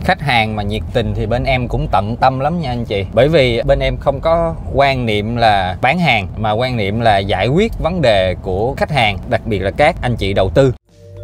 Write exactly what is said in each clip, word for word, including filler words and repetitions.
Khách hàng mà nhiệt tình thì bên em cũng tận tâm lắm nha anh chị. Bởi vì bên em không có quan niệm là bán hàng, mà quan niệm là giải quyết vấn đề của khách hàng, đặc biệt là các anh chị đầu tư.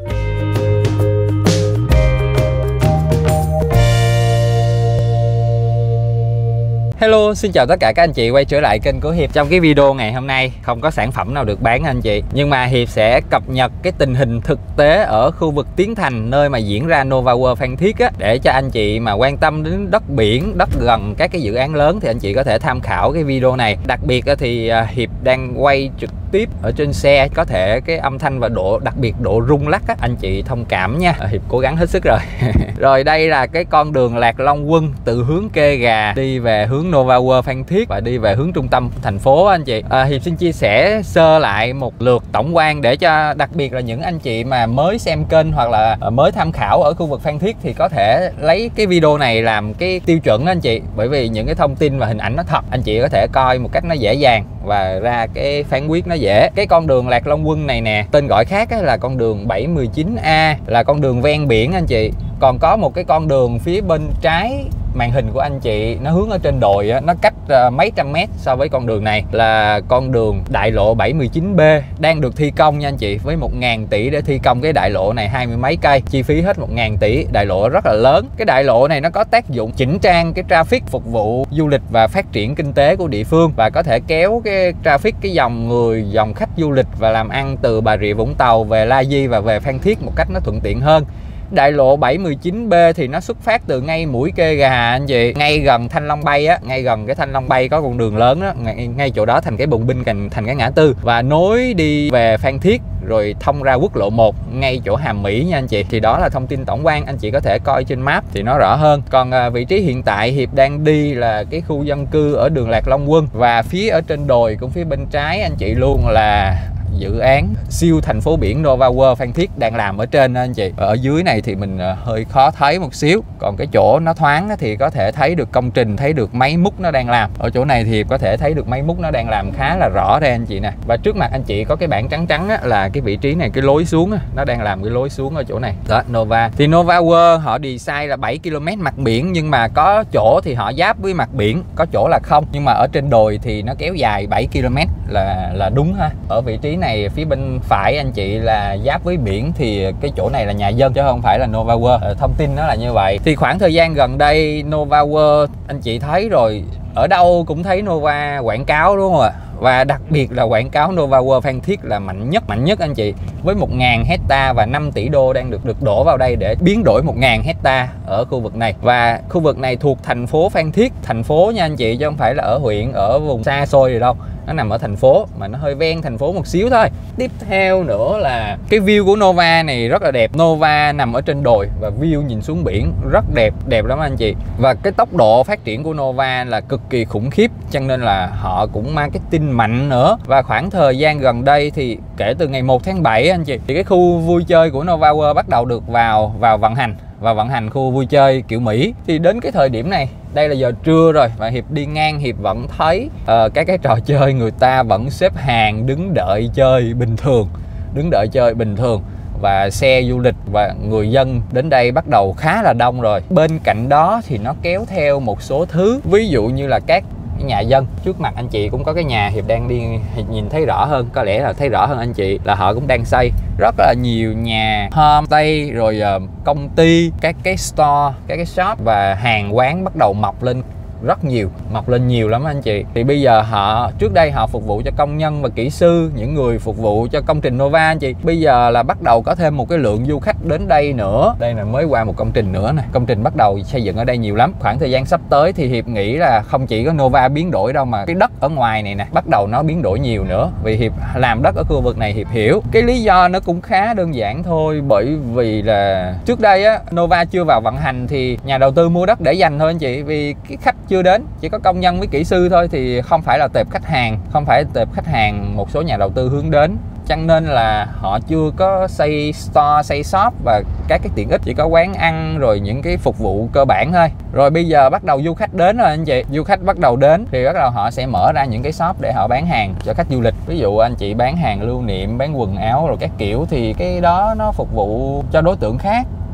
Hello, xin chào tất cả các anh chị quay trở lại kênh của Hiệp. Trong cái video ngày hôm nay không có sản phẩm nào được bán anh chị, nhưng mà Hiệp sẽ cập nhật cái tình hình thực tế ở khu vực Tiến Thành, nơi mà diễn ra Nova World Phan Thiết á, để cho anh chị mà quan tâm đến đất biển, đất gần các cái dự án lớn thì anh chị có thể tham khảo cái video này. Đặc biệt thì Hiệp đang quay trực tiếp ở trên xe, có thể cái âm thanh và độ, đặc biệt độ rung lắc á, anh chị thông cảm nha. Hiệp cố gắng hết sức rồi. Rồi đây là cái con đường Lạc Long Quân từ hướng Kê Gà đi về hướng Nova World Phan Thiết và đi về hướng trung tâm thành phố anh chị. à, Hiệp xin chia sẻ sơ lại một lượt tổng quan để cho đặc biệt là những anh chị mà mới xem kênh hoặc là mới tham khảo ở khu vực Phan Thiết thì có thể lấy cái video này làm cái tiêu chuẩn anh chị. Bởi vì những cái thông tin và hình ảnh nó thật, anh chị có thể coi một cách nó dễ dàng và ra cái phán quyết nó dễ. Cái con đường Lạc Long Quân này nè, tên gọi khác là con đường bảy một chín A, là con đường ven biển anh chị. Còn có một cái con đường phía bên trái màn hình của anh chị, nó hướng ở trên đồi á, nó cách uh, mấy trăm mét so với con đường này, là con đường đại lộ bảy một chín B đang được thi công nha anh chị. Với một ngàn tỷ để thi công cái đại lộ này, hai mươi mấy cây, chi phí hết một ngàn tỷ, đại lộ rất là lớn. Cái đại lộ này nó có tác dụng chỉnh trang cái traffic, phục vụ du lịch và phát triển kinh tế của địa phương, và có thể kéo cái traffic, cái dòng người, dòng khách du lịch và làm ăn từ Bà Rịa Vũng Tàu về La Di và về Phan Thiết một cách nó thuận tiện hơn. Đại lộ bảy một chín B thì nó xuất phát từ ngay mũi Kê Gà anh chị, ngay gần Thanh Long Bay á, ngay gần cái Thanh Long Bay có con đường lớn đó, ngay, ngay chỗ đó thành cái bùng binh, thành, thành cái ngã tư, và nối đi về Phan Thiết rồi thông ra quốc lộ một ngay chỗ Hàm Mỹ nha anh chị. Thì đó là thông tin tổng quan, anh chị có thể coi trên map thì nó rõ hơn. Còn à, vị trí hiện tại Hiệp đang đi là cái khu dân cư ở đường Lạc Long Quân, và phía ở trên đồi cũng phía bên trái anh chị luôn là dự án siêu thành phố biển Nova World Phan Thiết đang làm ở trên anh chị. Ở dưới này thì mình hơi khó thấy một xíu, còn cái chỗ nó thoáng thì có thể thấy được công trình, thấy được máy múc nó đang làm. Ở chỗ này thì có thể thấy được máy múc nó đang làm khá là rõ đây anh chị nè. Và trước mặt anh chị có cái bảng trắng trắng á, là cái vị trí này, cái lối xuống á, nó đang làm cái lối xuống ở chỗ này đó. Nova thì Nova World họ design là bảy ki lô mét mặt biển, nhưng mà có chỗ thì họ giáp với mặt biển, có chỗ là không, nhưng mà ở trên đồi thì nó kéo dài bảy ki lô mét là là đúng ha. Ở vị trí này phía bên phải anh chị là giáp với biển, thì cái chỗ này là nhà dân chứ không phải là Nova World. Thông tin nó là như vậy. Thì khoảng thời gian gần đây Nova World anh chị thấy rồi, ở đâu cũng thấy Nova quảng cáo đúng không ạ? Và đặc biệt là quảng cáo Nova World Phan Thiết là mạnh nhất, mạnh nhất anh chị. Với một ngàn hecta và năm tỷ đô đang được được đổ vào đây để biến đổi một ngàn hecta ở khu vực này. Và khu vực này thuộc thành phố Phan Thiết, thành phố nha anh chị, chứ không phải là ở huyện, ở vùng xa xôi gì đâu. Nó nằm ở thành phố, mà nó hơi ven thành phố một xíu thôi. Tiếp theo nữa là cái view của Nova này rất là đẹp. Nova nằm ở trên đồi và view nhìn xuống biển rất đẹp, đẹp lắm anh chị. Và cái tốc độ phát triển của Nova là cực kỳ khủng khiếp, cho nên là họ cũng marketing mạnh nữa. Và khoảng thời gian gần đây thì kể từ ngày một tháng bảy anh chị, thì cái khu vui chơi của Nova World bắt đầu được vào vào vận hành và vận hành khu vui chơi kiểu Mỹ. Thì đến cái thời điểm này, đây là giờ trưa rồi, và Hiệp đi ngang Hiệp vẫn thấy uh, các cái trò chơi người ta vẫn xếp hàng đứng đợi chơi bình thường, đứng đợi chơi bình thường. Và xe du lịch và người dân đến đây bắt đầu khá là đông rồi. Bên cạnh đó thì nó kéo theo một số thứ, ví dụ như là các nhà dân. Trước mặt anh chị cũng có cái nhà Hiệp đang đi, Hiệp nhìn thấy rõ hơn, có lẽ là thấy rõ hơn anh chị, là họ cũng đang xây rất là nhiều nhà homestay, rồi uh, công ty, các cái store, các cái shop và hàng quán bắt đầu mọc lên rất nhiều, mọc lên nhiều lắm anh chị. Thì bây giờ họ, trước đây họ phục vụ cho công nhân và kỹ sư, những người phục vụ cho công trình Nova anh chị. Bây giờ là bắt đầu có thêm một cái lượng du khách đến đây nữa. Đây là mới qua một công trình nữa nè, công trình bắt đầu xây dựng ở đây nhiều lắm. Khoảng thời gian sắp tới thì Hiệp nghĩ là không chỉ có Nova biến đổi đâu, mà cái đất ở ngoài này nè bắt đầu nó biến đổi nhiều nữa. Vì Hiệp làm đất ở khu vực này, Hiệp hiểu cái lý do nó cũng khá đơn giản thôi. Bởi vì là trước đây á, Nova chưa vào vận hành thì nhà đầu tư mua đất để dành thôi anh chị. Vì cái khách chưa đến, chỉ có công nhân với kỹ sư thôi, thì không phải là tệp khách hàng, không phải tệp khách hàng một số nhà đầu tư hướng đến. cho nên là họ chưa có xây store, xây shop và các cái tiện ích, chỉ có quán ăn rồi những cái phục vụ cơ bản thôi. Rồi bây giờ bắt đầu du khách đến rồi anh chị, du khách bắt đầu đến thì bắt đầu họ sẽ mở ra những cái shop để họ bán hàng cho khách du lịch. Ví dụ anh chị bán hàng lưu niệm, bán quần áo rồi các kiểu thì cái đó nó phục vụ cho đối tượng khác,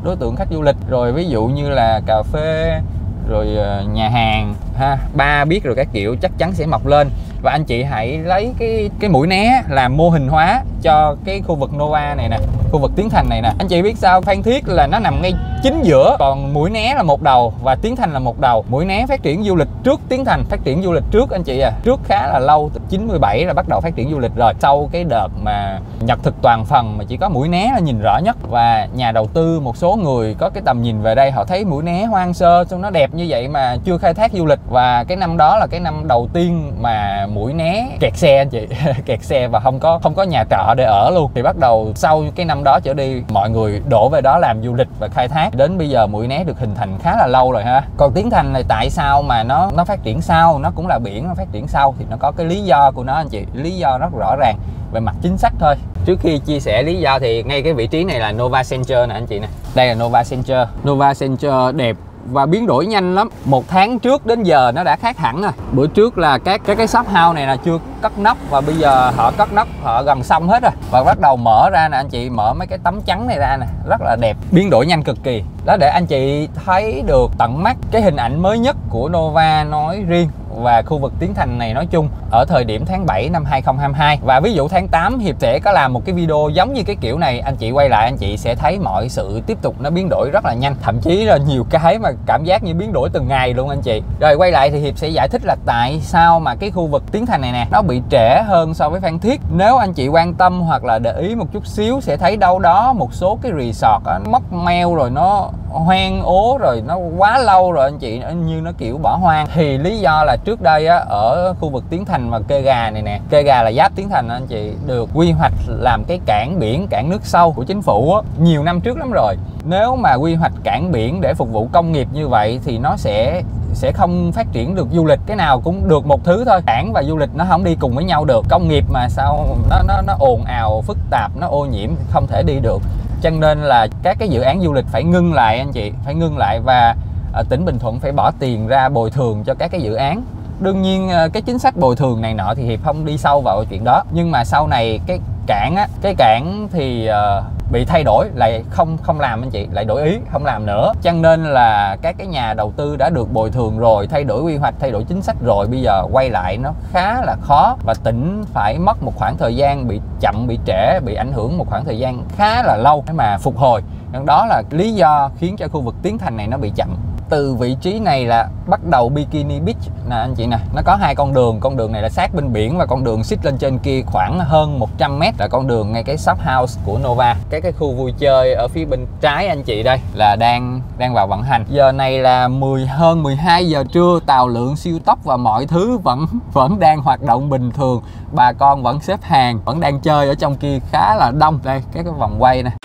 đối tượng khách du lịch, rồi ví dụ như là cà phê, rồi nhà hàng ha, bar biết rồi các kiểu chắc chắn sẽ mọc lên. Và anh chị hãy lấy cái cái mũi né làm mô hình hóa cho cái khu vực Nova này nè, khu vực Tiến Thành này nè. Anh chị biết sao, Phan Thiết là nó nằm ngay chính giữa, còn Mũi Né là một đầu và Tiến Thành là một đầu. Mũi Né phát triển du lịch trước Tiến Thành, phát triển du lịch trước anh chị à, trước khá là lâu, từ chín mươi bảy là bắt đầu phát triển du lịch rồi. Sau cái đợt mà nhật thực toàn phần mà chỉ có Mũi Né là nhìn rõ nhất, và nhà đầu tư một số người có cái tầm nhìn về đây, họ thấy Mũi Né hoang sơ, xong nó đẹp như vậy mà chưa khai thác du lịch. Và cái năm đó là cái năm đầu tiên mà Mũi Né kẹt xe anh chị kẹt xe và không có không có nhà trọ để ở luôn. Thì bắt đầu sau cái năm đó trở đi, mọi người đổ về đó làm du lịch và khai thác. Đến bây giờ Mũi Né được hình thành khá là lâu rồi ha. Còn Tiến Thành này tại sao mà nó nó phát triển sau, nó cũng là biển, nó phát triển sau thì nó có cái lý do của nó anh chị, lý do rất rõ ràng về mặt chính sách thôi. Trước khi chia sẻ lý do thì ngay cái vị trí này là Nova Center nè anh chị nè. Đây là Nova Center. Nova Center đẹp và biến đổi nhanh lắm. Một tháng trước đến giờ nó đã khác hẳn rồi. Bữa trước là các cái cái shop house này là chưa cất nóc, và bây giờ họ cất nóc, họ gần xong hết rồi và bắt đầu mở ra nè anh chị, mở mấy cái tấm chắn này ra nè, rất là đẹp, biến đổi nhanh cực kỳ. Đó, để anh chị thấy được tận mắt cái hình ảnh mới nhất của Nova nói riêng và khu vực Tiến Thành này nói chung ở thời điểm tháng bảy năm hai không hai hai. Và ví dụ tháng tám Hiệp sẽ có làm một cái video giống như cái kiểu này, anh chị quay lại anh chị sẽ thấy mọi sự tiếp tục nó biến đổi rất là nhanh, thậm chí là nhiều cái mà cảm giác như biến đổi từng ngày luôn anh chị. Rồi quay lại thì Hiệp sẽ giải thích là tại sao mà cái khu vực Tiến Thành này nè nó bị trễ hơn so với Phan Thiết. Nếu anh chị quan tâm hoặc là để ý một chút xíu sẽ thấy đâu đó một số cái resort á, nó móc meo rồi nó hoang ố rồi, nó quá lâu rồi anh chị, như nó kiểu bỏ hoang. Thì lý do là trước đây á, ở khu vực Tiến Thành và Kê Gà này nè, Kê Gà là giáp Tiến Thành anh chị, được quy hoạch làm cái cảng biển, cảng nước sâu của chính phủ á, nhiều năm trước lắm rồi. Nếu mà quy hoạch cảng biển để phục vụ công nghiệp như vậy thì nó sẽ sẽ không phát triển được du lịch. Cái nào cũng được một thứ thôi, cảng và du lịch nó không đi cùng với nhau được. Công nghiệp mà sao nó nó nó ồn ào phức tạp, nó ô nhiễm, không thể đi được. Cho nên là các cái dự án du lịch phải ngưng lại anh chị, phải ngưng lại, và à, tỉnh Bình Thuận phải bỏ tiền ra bồi thường cho các cái dự án. Đương nhiên cái chính sách bồi thường này nọ thì Hiệp không đi sâu vào chuyện đó, nhưng mà sau này cái cảng á, cái cảng thì uh, bị thay đổi, lại không không làm anh chị, lại đổi ý không làm nữa. Cho nên là các cái nhà đầu tư đã được bồi thường rồi, thay đổi quy hoạch, thay đổi chính sách rồi, bây giờ quay lại nó khá là khó, và tỉnh phải mất một khoảng thời gian, bị chậm, bị trễ, bị ảnh hưởng một khoảng thời gian khá là lâu để mà phục hồi. Đó là lý do khiến cho khu vực Tiến Thành này nó bị chậm. Từ vị trí này là bắt đầu Bikini Beach nè anh chị nè, nó có hai con đường, con đường này là sát bên biển và con đường xích lên trên kia khoảng hơn một trăm mét là con đường ngay cái shop house của Nova. Cái cái khu vui chơi ở phía bên trái anh chị đây là đang đang vào vận hành. Giờ này là mười hơn mười hai giờ trưa, tàu lượn siêu tốc và mọi thứ vẫn vẫn đang hoạt động bình thường. Bà con vẫn xếp hàng, vẫn đang chơi ở trong kia khá là đông. Đây cái cái vòng quay nè.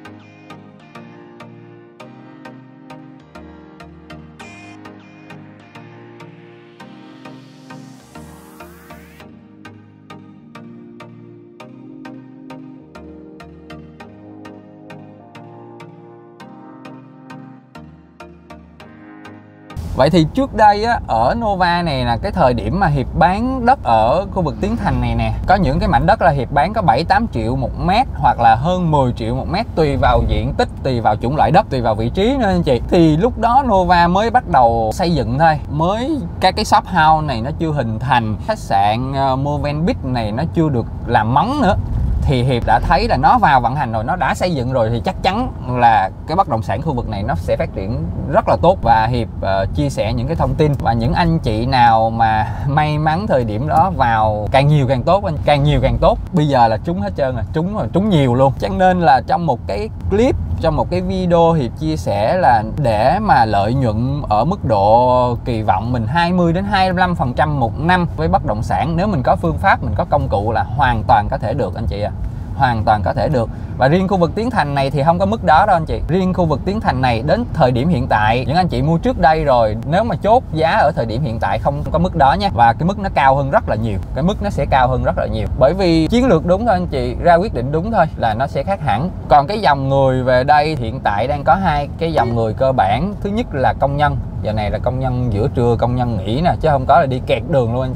Vậy thì trước đây á, ở Nova này là cái thời điểm mà Hiệp bán đất ở khu vực Tiến Thành này nè, có những cái mảnh đất là Hiệp bán có bảy tám triệu một mét hoặc là hơn mười triệu một mét, tùy vào diện tích, tùy vào chủng loại đất, tùy vào vị trí nữa anh chị. Thì lúc đó Nova mới bắt đầu xây dựng thôi, mới các cái shop house này nó chưa hình thành, khách sạn uh, Movenpick này nó chưa được làm móng nữa. Thì Hiệp đã thấy là nó vào vận hành rồi, nó đã xây dựng rồi thì chắc chắn là cái bất động sản khu vực này nó sẽ phát triển rất là tốt. Và Hiệp uh, chia sẻ những cái thông tin, và những anh chị nào mà may mắn thời điểm đó vào càng nhiều càng tốt anh, càng nhiều càng tốt. Bây giờ là trúng hết trơn rồi, trúng rồi, trúng nhiều luôn. Cho nên là trong một cái clip, trong một cái video Hiệp chia sẻ là để mà lợi nhuận ở mức độ kỳ vọng mình hai mươi đến hai mươi lăm phần trăm một năm với bất động sản, nếu mình có phương pháp, mình có công cụ là hoàn toàn có thể được anh chị ạ. À. Hoàn toàn có thể được. Và riêng khu vực Tiến Thành này thì không có mức đó đâu anh chị. Riêng khu vực Tiến Thành này đến thời điểm hiện tại, những anh chị mua trước đây rồi, nếu mà chốt giá ở thời điểm hiện tại không có mức đó nha. Và cái mức nó cao hơn rất là nhiều, cái mức nó sẽ cao hơn rất là nhiều. Bởi vì chiến lược đúng thôi anh chị, ra quyết định đúng thôi là nó sẽ khác hẳn. Còn cái dòng người về đây hiện tại đang có hai cái dòng người cơ bản. Thứ nhất là công nhân, giờ này là công nhân giữa trưa, công nhân nghỉ nè, chứ không có là đi kẹt đường luôn anh chị.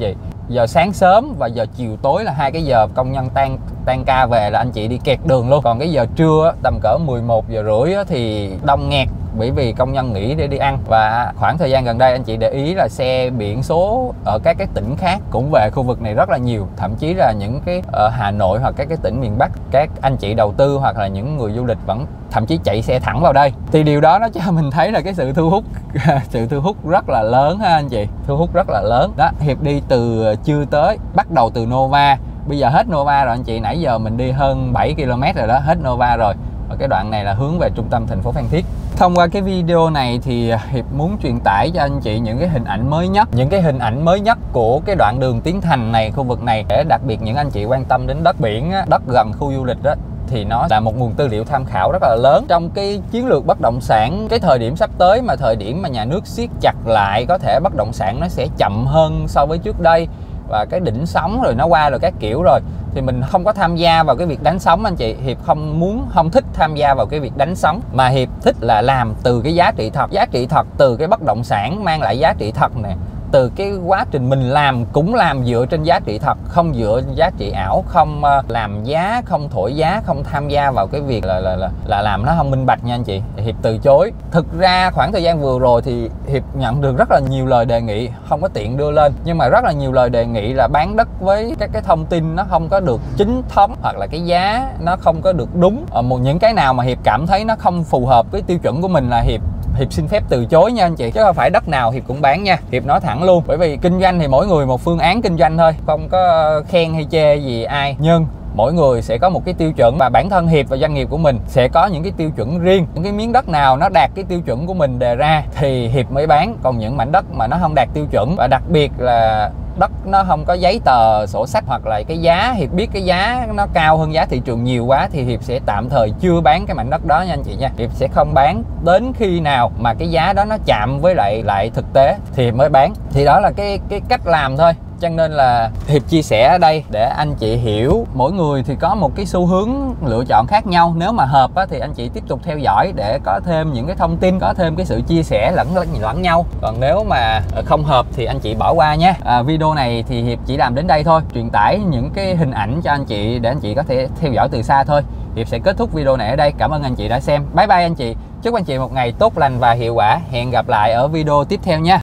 giờ sáng sớm và giờ chiều tối là hai cái giờ công nhân tan tan ca về là anh chị đi kẹt đường luôn. Còn cái giờ trưa tầm cỡ mười một giờ rưỡi thì đông nghẹt, bởi vì công nhân nghỉ để đi ăn. Và khoảng thời gian gần đây anh chị để ý là xe biển số ở các cái tỉnh khác cũng về khu vực này rất là nhiều, thậm chí là những cái ở Hà Nội hoặc các cái tỉnh miền Bắc, các anh chị đầu tư hoặc là những người du lịch vẫn thậm chí chạy xe thẳng vào đây. Thì điều đó nó cho mình thấy là cái sự thu hút sự thu hút rất là lớn ha anh chị, thu hút rất là lớn đó. Hiệp đi từ trưa tới, bắt đầu từ Nova, bây giờ hết Nova rồi anh chị. Nãy giờ mình đi hơn bảy ki lô mét rồi đó, hết Nova rồi. Và cái đoạn này là hướng về trung tâm thành phố Phan Thiết. Thông qua cái video này thì Hiệp muốn truyền tải cho anh chị những cái hình ảnh mới nhất, những cái hình ảnh mới nhất của cái đoạn đường Tiến Thành này, khu vực này, để đặc biệt những anh chị quan tâm đến đất biển, đất gần khu du lịch đó, thì nó là một nguồn tư liệu tham khảo rất là lớn trong cái chiến lược bất động sản. Cái thời điểm sắp tới mà thời điểm mà nhà nước siết chặt lại, có thể bất động sản nó sẽ chậm hơn so với trước đây, và cái đỉnh sóng rồi nó qua rồi các kiểu rồi, thì mình không có tham gia vào cái việc đánh sóng anh chị. Hiệp không muốn, không thích tham gia vào cái việc đánh sóng, mà Hiệp thích là làm từ cái giá trị thật, giá trị thật từ cái bất động sản mang lại giá trị thật nè, từ cái quá trình mình làm cũng làm dựa trên giá trị thật, không dựa trên giá trị ảo, không làm giá, không thổi giá, không tham gia vào cái việc là là là, là làm nó không minh bạch nha anh chị. Hiệp từ chối. Thực ra khoảng thời gian vừa rồi thì Hiệp nhận được rất là nhiều lời đề nghị, không có tiện đưa lên, nhưng mà rất là nhiều lời đề nghị là bán đất với các cái thông tin nó không có được chính thống, hoặc là cái giá nó không có được đúng. Ở một những cái nào mà Hiệp cảm thấy nó không phù hợp với tiêu chuẩn của mình là Hiệp Hiệp xin phép từ chối nha anh chị, chứ không phải đất nào Hiệp cũng bán nha. Hiệp nói thẳng luôn, bởi vì kinh doanh thì mỗi người một phương án kinh doanh thôi, không có khen hay chê gì ai, nhưng mỗi người sẽ có một cái tiêu chuẩn, và bản thân Hiệp và doanh nghiệp của mình sẽ có những cái tiêu chuẩn riêng. Những cái miếng đất nào nó đạt cái tiêu chuẩn của mình đề ra thì Hiệp mới bán, còn những mảnh đất mà nó không đạt tiêu chuẩn, và đặc biệt là đất nó không có giấy tờ sổ sách, hoặc là cái giá Hiệp biết cái giá nó cao hơn giá thị trường nhiều quá, thì Hiệp sẽ tạm thời chưa bán cái mảnh đất đó nha anh chị nha. Hiệp sẽ không bán đến khi nào mà cái giá đó nó chạm với lại lại thực tế thì Hiệp mới bán. Thì đó là cái cái cách làm thôi. Cho nên là Hiệp chia sẻ ở đây để anh chị hiểu, mỗi người thì có một cái xu hướng lựa chọn khác nhau. Nếu mà hợp á, thì anh chị tiếp tục theo dõi để có thêm những cái thông tin, có thêm cái sự chia sẻ lẫn lẫn nhau. Còn nếu mà không hợp thì anh chị bỏ qua nhé. À, video này thì Hiệp chỉ làm đến đây thôi, truyền tải những cái hình ảnh cho anh chị để anh chị có thể theo dõi từ xa thôi. Hiệp sẽ kết thúc video này ở đây. Cảm ơn anh chị đã xem. Bye bye anh chị. Chúc anh chị một ngày tốt lành và hiệu quả. Hẹn gặp lại ở video tiếp theo nha.